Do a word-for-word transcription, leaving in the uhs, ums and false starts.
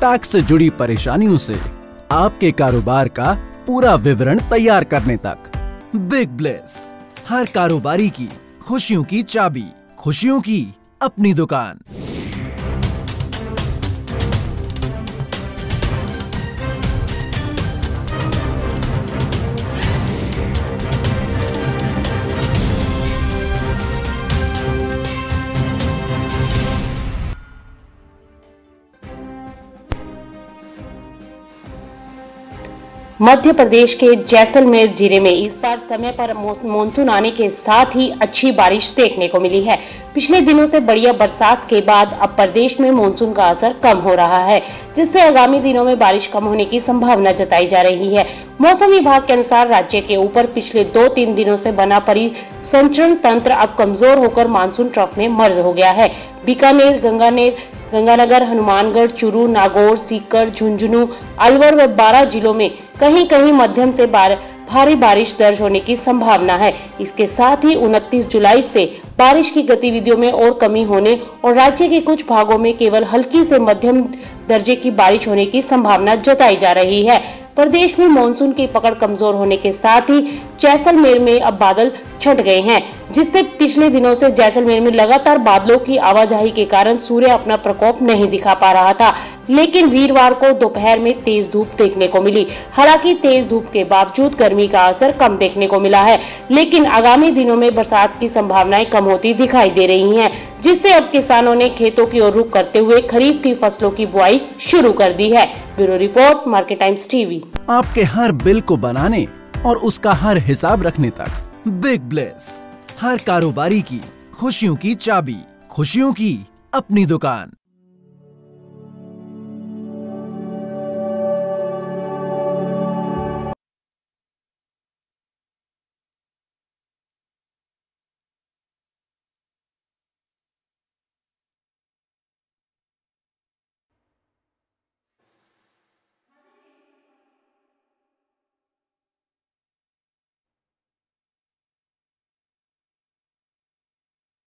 Tax से जुड़ी परेशानियों से आपके कारोबार का पूरा विवरण तैयार करने तक। बिग ब्लेस, हर कारोबारी की खुशियों की चाबी, खुशियों की अपनी दुकान। मध्य प्रदेश के जैसलमेर जिले में इस बार समय पर मानसून आने के साथ ही अच्छी बारिश देखने को मिली है। पिछले दिनों से बढ़िया बरसात के बाद अब प्रदेश में मानसून का असर कम हो रहा है, जिससे आगामी दिनों में बारिश कम होने की संभावना जताई जा रही है। मौसम विभाग के अनुसार राज्य के ऊपर पिछले दो तीन दिनों से बना परिसंचरण तंत्र अब कमजोर होकर मानसून ट्रफ में मर्ज हो गया है। बीकानेर, गंगानेर, गंगानगर, हनुमानगढ़, चूरू, नागौर, सीकर, झुंझुनू, अलवर व बारह जिलों में कहीं कहीं मध्यम से बार, भारी बारिश दर्ज होने की संभावना है। इसके साथ ही उनतीस जुलाई से बारिश की गतिविधियों में और कमी होने और राज्य के कुछ भागों में केवल हल्की से मध्यम दर्जे की बारिश होने की संभावना जताई जा रही है। प्रदेश में मानसून की पकड़ कमजोर होने के साथ ही जैसलमेर में अब बादल छट गए हैं, जिससे पिछले दिनों से जैसलमेर में लगातार बादलों की आवाजाही के कारण सूर्य अपना प्रकोप नहीं दिखा पा रहा था। लेकिन वीरवार को दोपहर में तेज धूप देखने को मिली। हालांकि तेज धूप के बावजूद गर्मी का असर कम देखने को मिला है, लेकिन आगामी दिनों में बरसात की संभावनाएं कम होती दिखाई दे रही हैं, जिससे अब किसानों ने खेतों की ओर रुख करते हुए खरीफ की फसलों की बुआई शुरू कर दी है। Bureau report, market times TV. आपके हर बिल को बनाने और उसका हर हिसाब रखने तक बिग ब्लेस, हर कारोबारी की खुशियों की चाबी, खुशियों की अपनी दुकान।